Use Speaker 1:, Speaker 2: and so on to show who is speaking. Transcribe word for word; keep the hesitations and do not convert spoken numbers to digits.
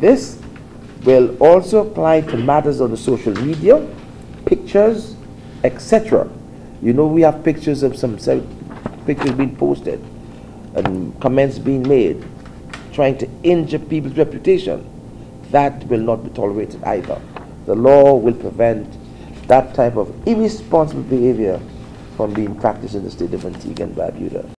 Speaker 1: This will also apply to matters on the social media, pictures, et cetera. You know, we have pictures of some pictures being posted and comments being made trying to injure people's reputation. That will not be tolerated either. The law will prevent that type of irresponsible behavior from being practiced in the state of Antigua and Barbuda.